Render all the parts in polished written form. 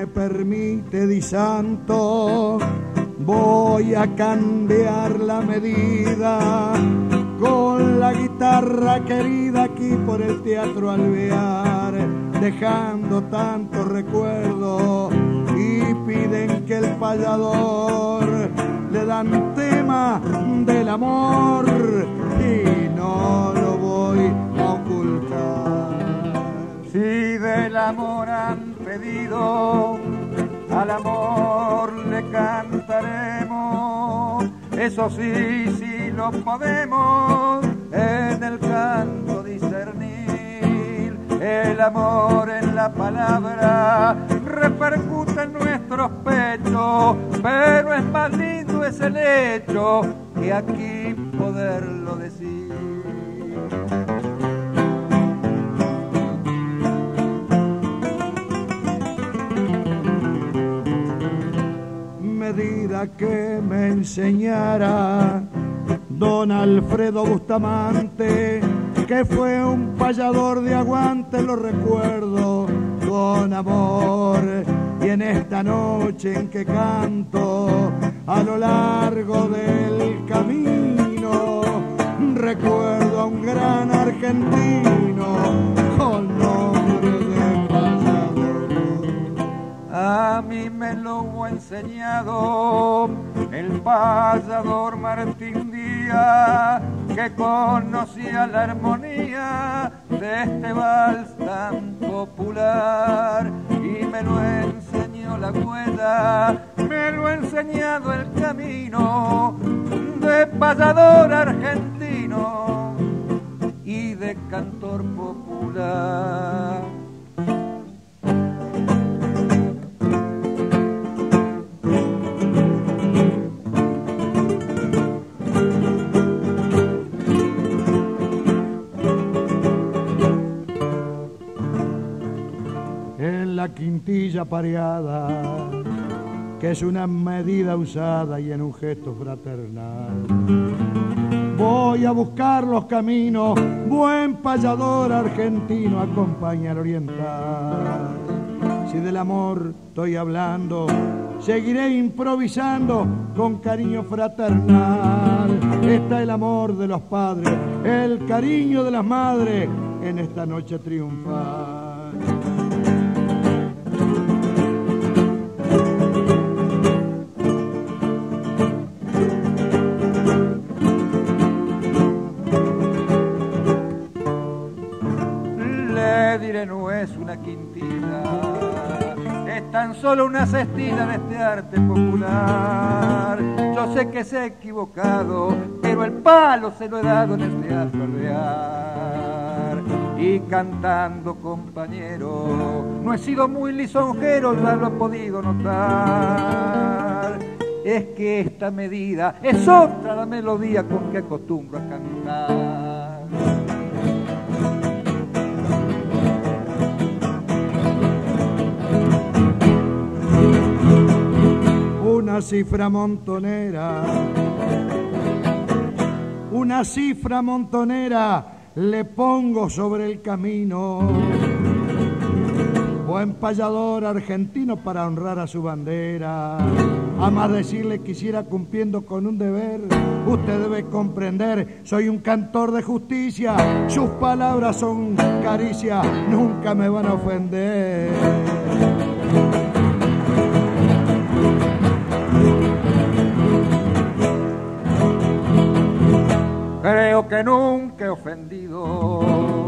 permite, di santo, voy a cambiar la medida con la guitarra querida aquí por el Teatro Alvear, dejando tantos recuerdos, y piden que el payador le dan tema del amor y no lo voy a ocultar. Si del amor han pedido, al amor le cantaremos, eso sí, sí lo podemos en el canto discernir. El amor en la palabra repercute en nuestros pechos, pero es más lindo es el hecho que aquí poderlo decir. Medida que me enseñara don Alfredo Bustamante, que fue un payador de aguante, lo recuerdo con amor. Y en esta noche en que canto a lo largo del camino, recuerdo a un gran argentino con nombre de payador. A mí me lo ha enseñado el payador Martín Díaz, que conocía la armonía de este vals tan popular, y me lo enseñó la huella, me lo ha enseñado el camino de payador argentino y de cantor popular. La quintilla pareada, que es una medida usada y en un gesto fraternal, voy a buscar los caminos, buen payador argentino, acompañar oriental. Si del amor estoy hablando, seguiré improvisando con cariño fraternal. Está el amor de los padres, el cariño de las madres en esta noche triunfal. No es una quintilla, es tan solo una cestilla de este arte popular. Yo sé que se ha equivocado, pero el palo se lo he dado en el Teatro Alvear. Y cantando, compañero, no he sido muy lisonjero, ya lo he podido notar. Es que esta medida es otra la melodía con que acostumbro a cantar. Una cifra montonera le pongo sobre el camino, buen payador argentino para honrar a su bandera. A más decirle quisiera cumpliendo con un deber, usted debe comprender, soy un cantor de justicia, sus palabras son caricia, nunca me van a ofender. Creo que nunca he ofendido,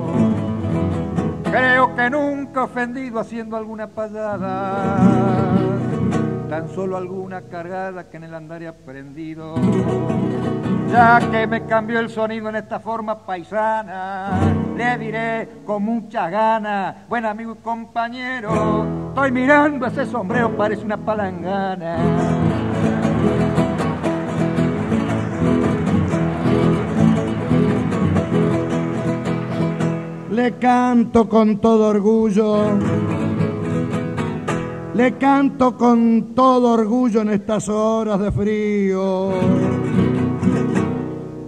creo que nunca he ofendido haciendo alguna payada, tan solo alguna cargada que en el andar he aprendido. Ya que me cambió el sonido en esta forma paisana, le diré con mucha gana, buen amigo y compañero, estoy mirando ese sombrero, parece una palangana. Le canto con todo orgullo, le canto con todo orgullo en estas horas de frío.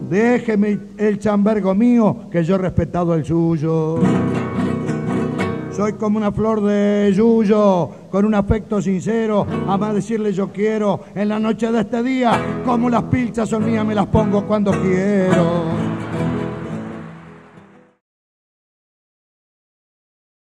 Déjeme el chambergo mío, que yo he respetado el suyo. Soy como una flor de yuyo, con un afecto sincero, a más decirle yo quiero, en la noche de este día, como las pilchas son mías me las pongo cuando quiero.